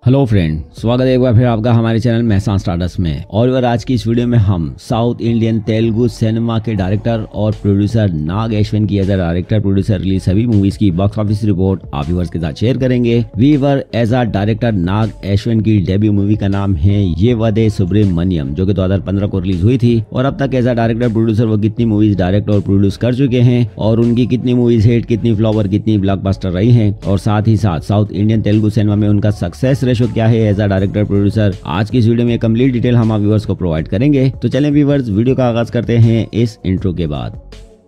Hello friend, स्वागत है एक बार फिर आपका हमारे चैनल मेहसान स्टारडस्ट में। और आज की इस वीडियो में हम साउथ इंडियन तेलुगु सिनेमा के डायरेक्टर और प्रोड्यूसर नाग अश्विन की as a director producer release सभी मूवीज की बॉक्स ऑफिस रिपोर्ट आप व्यूअर्स के साथ शेयर करेंगे। वीवर as a director Nag Ashwin की डेब्यू मूवी का नाम है ये वदे सुब्रमण्यम, जो कि 2015 को रिलीज हुई थी। और अब तक एज अ डायरेक्टर प्रोड्यूसर वो कितनी मूवीज डायरेक्ट और प्रोड्यूस कर चुके हैं और उनकी कितनी मूवीज हिट, कितनी फ्लॉप और कितनी ब्लॉकबस्टर रही है, और साथ ही साथ साउथ इंडियन तेलुगु सिनेमा में उनका सक्सेस रेशो क्या है एज अ डायरेक्टर प्रोड्यूसर, आज की इस वीडियो में कंप्लीट डिटेल हम आप व्यूअर्स को प्रोवाइड करेंगे। तो चलें व्यूअर्स, वीडियो का आगाज करते हैं इस इंट्रो के बाद।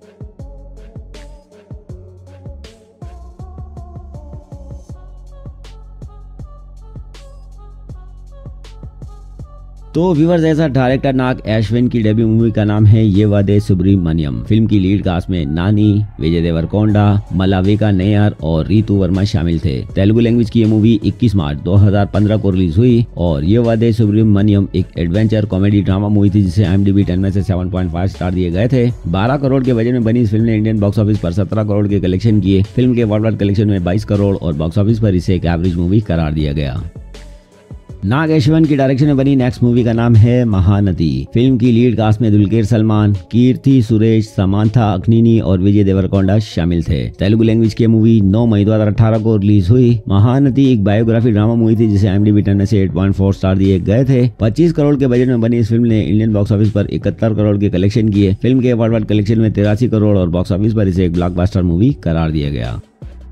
तो व्यूअर्स, ऐसा डायरेक्टर नाग अश्विन की डेब्यू मूवी का नाम है ये वदे सुब्रमण्यम। फिल्म की लीड कास्ट में नानी, विजय देवरकोंडा, मलाविका नैयर और रीतू वर्मा शामिल थे। तेलुगु लैंग्वेज की ये मूवी 21 मार्च 2015 को रिलीज हुई और ये वदे सुब्रमण्यम एक एडवेंचर कॉमेडी ड्रामा मूवी थी जिसे IMDb 10 में से 7.5 स्टार दिए गए थे। 12 करोड़ के बजट में बनी इस फिल्म ने इंडियन बॉक्स ऑफिस पर 17 करोड़ के कलेक्शन किए। फिल्म के वर्ल्ड वाइड कलेक्शन में 22 करोड़ और बॉक्स ऑफिस पर इसे एक एवरेज मूवी करार दिया गया। नाग अश्विन की डायरेक्शन में बनी नेक्स्ट मूवी का नाम है महानदी। फिल्म की लीड कास्ट में दुलकर सलमान, कीर्ति सुरेश, समांथा अक्निनी और विजय देवरकोंडा शामिल थे। तेलुगु लैंग्वेज की मूवी 9 मई 2018 को रिलीज हुई। महानदी एक बायोग्राफी ड्रामा मूवी थी जिसे IMDb 10 में से 8.4 स्टार दिए गए थे। 25 करोड़ के बजट में बनी इस फिल्म ने इंडियन बॉक्स ऑफिस पर 71 करोड़ के कलेक्शन किए। फिल्म के वर्ल्ड वाइड कलेक्शन में 83 करोड़ और बॉक्स ऑफिस पर इसे एक ब्लॉकबस्टर मूवी करार दिया गया।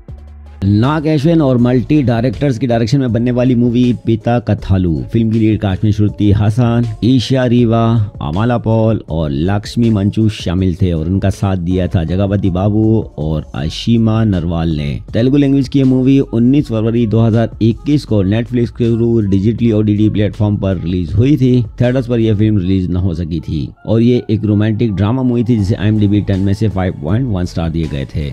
नाग अश्विन और मल्टी डायरेक्टर्स की डायरेक्शन में बनने वाली मूवी पिता कथालू। फिल्म की लीड कास्ट में श्रुति हसन, ईशा रीवा, अमाला पॉल और लक्ष्मी मंचू शामिल थे और उनका साथ दिया था जगपति बाबू और अशीमा नरवाल ने। तेलुगु लैंग्वेज की मूवी 19 फरवरी 2021 को नेटफ्लिक्स के थ्रू डिजिटली OTT प्लेटफॉर्म पर रिलीज हुई थी। थिएटर्स पर यह फिल्म रिलीज न हो सकी थी और ये एक रोमांटिक ड्रामा मूवी थी जिसे IMDb 10 में से 5.1 स्टार दिए गए थे।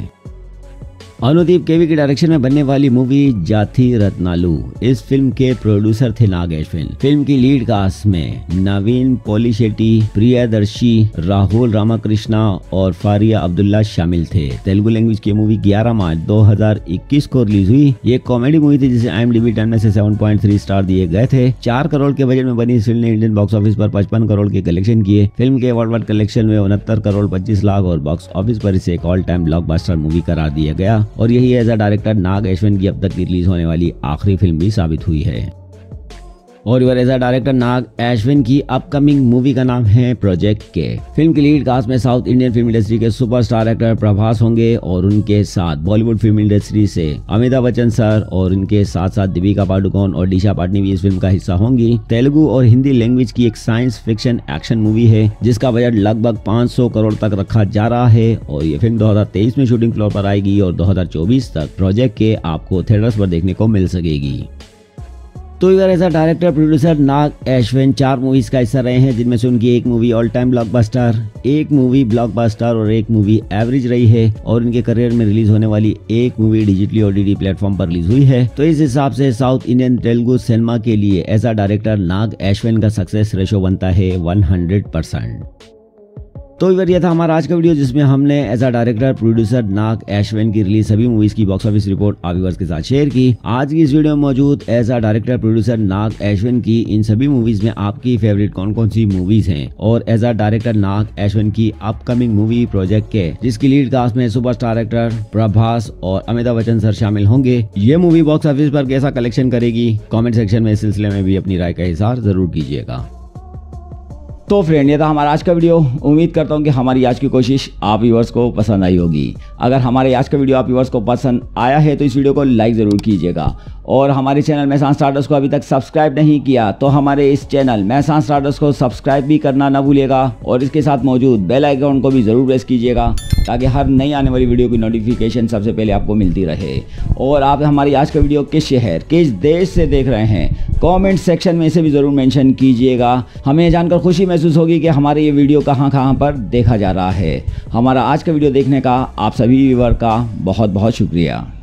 अनुदीप केवी की डायरेक्शन में बनने वाली मूवी जाथी रत्नालू। इस फिल्म के प्रोड्यूसर थे नाग अश्विन। फिल्म की लीड कास्ट में नवीन पोलिशेट्टी, प्रियदर्शी, राहुल रामाकृष्णा और फारिया अब्दुल्ला शामिल थे। तेलुगु लैंग्वेज की मूवी 11 मार्च 2021 को रिलीज हुई। ये कॉमेडी मूवी थी जिसे IMDb 10 में से 7.3 स्टार दिए गए थे। 4 करोड़ के बजट में बनी इस फिल्म ने इंडियन बॉक्स ऑफिस पर 55 करोड़ के कलेक्शन किए। फिल्म के वर्ल्ड वाइड कलेक्शन में 69 करोड़ 25 लाख और बॉक्स ऑफिस पर इसे एक ऑल टाइम ब्लॉकबस्टर मूवी करार दिया गया और यही as a director Nag Ashwin की अब तक रिलीज होने वाली आखिरी फिल्म भी साबित हुई है। और as a director Nag Ashwin की अपकमिंग मूवी का नाम है प्रोजेक्ट के। फिल्म की लीड कास्ट में साउथ इंडियन फिल्म इंडस्ट्री के सुपरस्टार एक्टर प्रभास होंगे और उनके साथ बॉलीवुड फिल्म इंडस्ट्री से अमिताभ बच्चन सर और उनके साथ साथ दीपिका पादुकोण और दिशा पाटनी भी इस फिल्म का हिस्सा होंगी। तेलुगु और हिंदी लैंग्वेज की एक साइंस फिक्शन एक्शन मूवी है जिसका बजट लगभग 500 करोड़ तक रखा जा रहा है और ये फिल्म 2023 में शूटिंग फ्लोर पर आएगी और 2024 तक प्रोजेक्ट के आपको थिएटर्स पर देखने को मिल सकेगी। तो ऐसा director producer Nag Ashwin 4 movies का हिस्सा रहे हैं जिनमें से उनकी एक मूवी ऑल टाइम ब्लॉकबस्टर, एक मूवी ब्लॉकबस्टर और एक मूवी एवरेज रही है और इनके करियर में रिलीज होने वाली एक मूवी डिजिटली OTT प्लेटफॉर्म पर रिलीज हुई है। तो इस हिसाब से साउथ इंडियन तेलुगु सिनेमा के लिए ऐसा डायरेक्टर नाग अश्विन का सक्सेस रेशो बनता है 100%। तो ये था हमारा आज का वीडियो जिसमें हमने as a director producer Nag Ashwin की रिलीज सभी मूवीज की बॉक्स ऑफिस रिपोर्ट आप व्यूअर्स के साथ शेयर की। आज की इस वीडियो में मौजूद as a director producer Nag Ashwin की इन सभी मूवीज में आपकी फेवरेट कौन कौन सी मूवीज हैं और as a director Nag Ashwin की अपकमिंग मूवी प्रोजेक्ट के जिसकी लीड कास्ट में सुपरस्टार एक्टर प्रभास और अमिताभ बच्चन सर शामिल होंगे, ये मूवी बॉक्स ऑफिस पर कैसा कलेक्शन करेगी, कॉमेंट सेक्शन में इस सिलसिले में भी अपनी राय का इज़हार जरूर कीजिएगा। तो फ्रेंड, ये था हमारा आज का वीडियो। उम्मीद करता हूँ कि हमारी आज की कोशिश आप व्यूअर्स को पसंद आई होगी। अगर हमारे आज का वीडियो आप व्यूअर्स को पसंद आया है तो इस वीडियो को लाइक ज़रूर कीजिएगा और हमारे चैनल मेहसान स्टारडस्ट को अभी तक सब्सक्राइब नहीं किया तो हमारे इस चैनल मेहसान स्टारडस्ट को सब्सक्राइब भी करना ना भूलिएगा और इसके साथ मौजूद बेल आइकन को भी ज़रूर प्रेस कीजिएगा ताकि हर नई आने वाली वीडियो की नोटिफिकेशन सबसे पहले आपको मिलती रहे। और आप हमारी आज का वीडियो किस शहर, किस देश से देख रहे हैं, कमेंट सेक्शन में इसे भी ज़रूर मेंशन कीजिएगा। हमें जानकर खुशी महसूस होगी कि हमारे ये वीडियो कहाँ पर देखा जा रहा है। हमारा आज का वीडियो देखने का आप सभी व्यूअर का बहुत बहुत शुक्रिया।